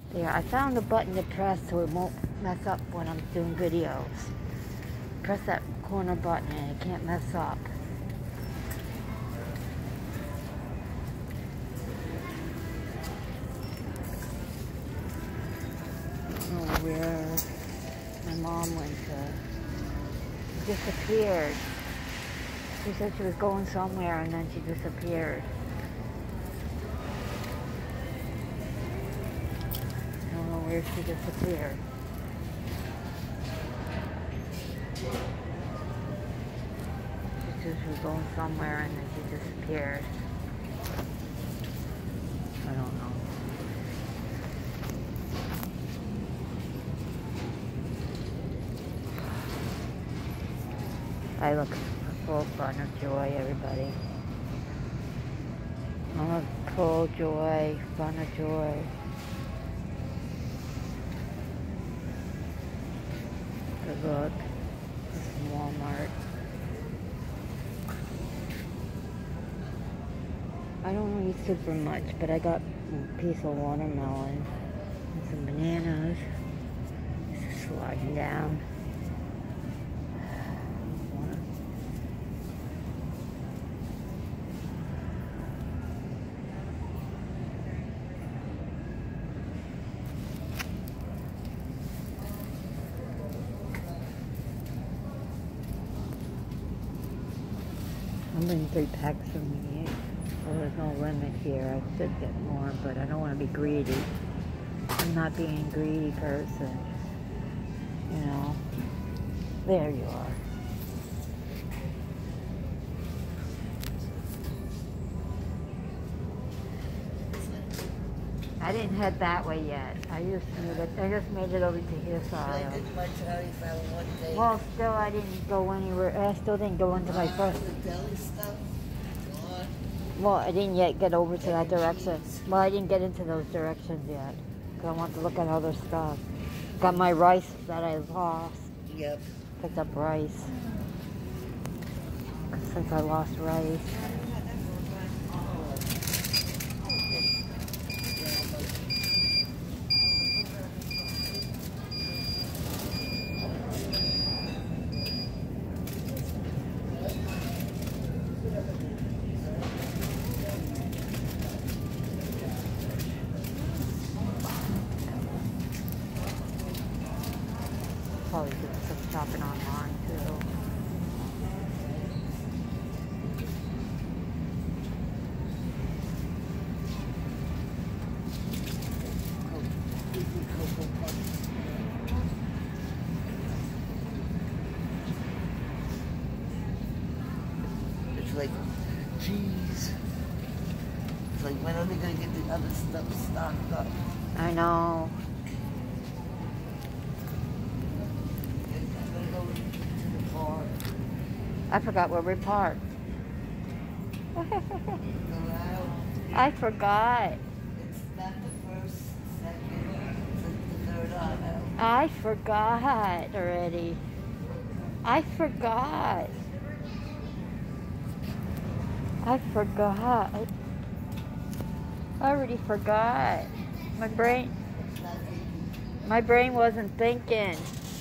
There, I found a button to press so it won't mess up when I'm doing videos. Press that corner button and it can't mess up. I don't know where my mom went to. She disappeared. She said she was going somewhere and then she disappeared. I don't know where she disappeared. She said she was going somewhere and then she disappeared. I don't know. I look full fun of joy, everybody. I'm a full joy, fun of joy. Good look. This is Walmart. I don't eat super much, but I got a piece of watermelon and some bananas. This is sliding down. I'm getting 3 packs from me. Well, there's no limit here. I should get more, but I don't want to be greedy. I'm not being a greedy person. You know. There you are. I didn't head that way yet. I just made it over to his side. Well, still I didn't go anywhere. I still didn't go into my first. Well, I didn't yet get over to that direction. Well, I didn't get into those directions yet. Because I want to look at other stuff. Got my rice that I lost. Yep. Picked up rice. Since I lost rice. Probably doing some shopping online too. It's like, geez. It's like, when are they going to get the other stuff stocked up? I know. I forgot where we parked. I forgot. It's not the first, second, the third aisle. I forgot already. I forgot. I forgot. I already forgot. My brain wasn't thinking.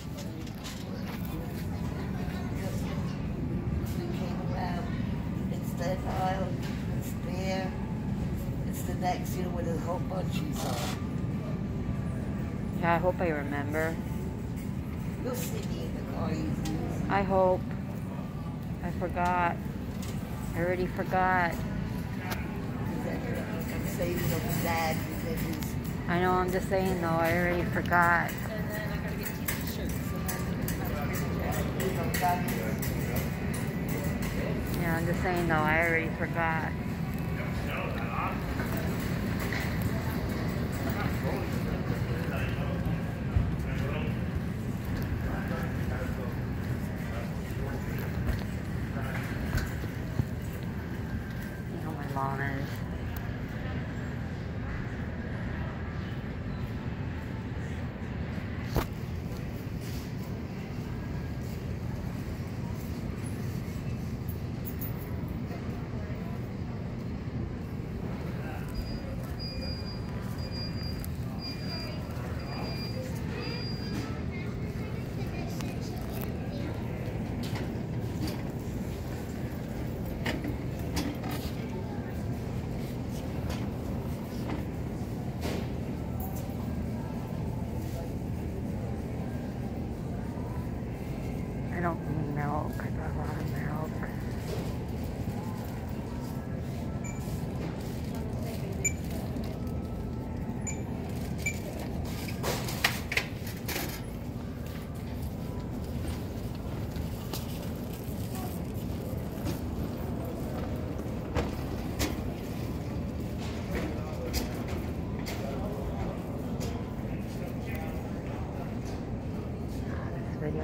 That aisle, it's there. It's the next, where the whole bunches are. Yeah, I hope I remember. You'll see me in the car easily. I hope. I forgot. I already forgot. I'm saving up for Dad. I know, I'm just saying though, I already forgot. And then I gotta get t-shirts. Yeah, I'm just saying though, I already forgot. You know my lawn is.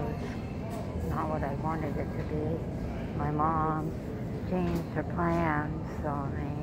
not what I wanted it to be. My mom changed her plans on me.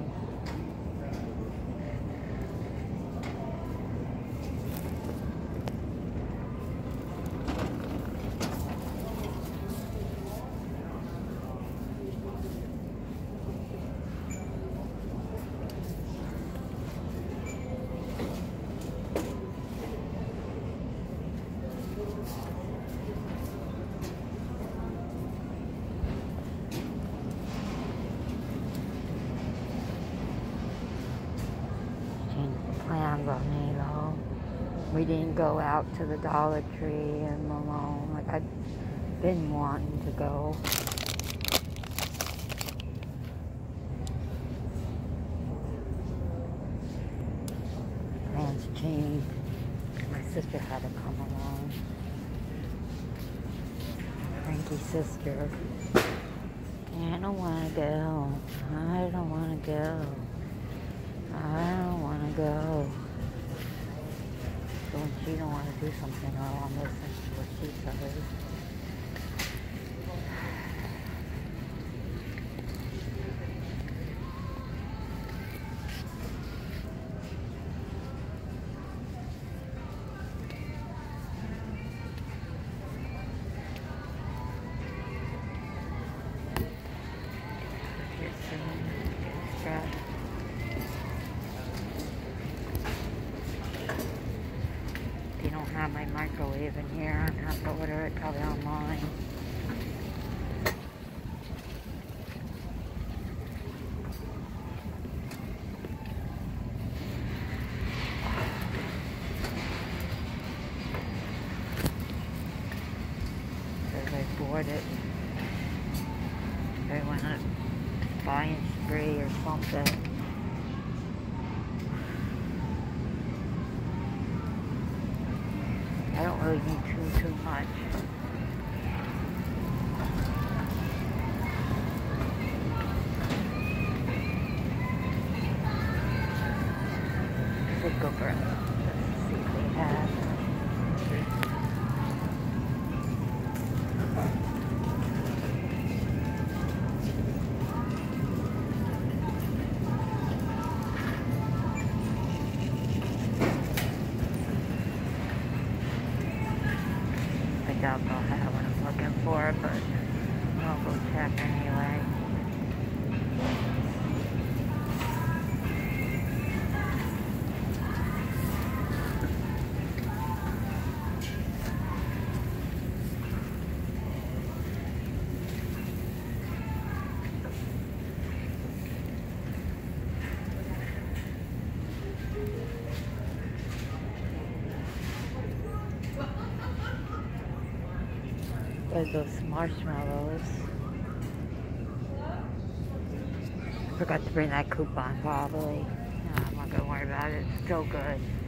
Plans on me though. We didn't go out to the Dollar Tree and Malone like I've been wanting to go. Plans changed. My sister had to come along. Frankie's sister. I don't want to go. I don't want to go. I don't want to go. So when she don't want to do something, I'll listen to what she says. If you don't have my microwave in here, I'm going to have to order it probably online. Because I bought it. I went to buy and spray or something. I don't really need too much. Should go for it. Let's see if they have. I doubt they'll have what I'm looking for, but I'll go check anyway. There's those marshmallows. Forgot to bring that coupon probably. No, I'm not gonna worry about it. It's still good.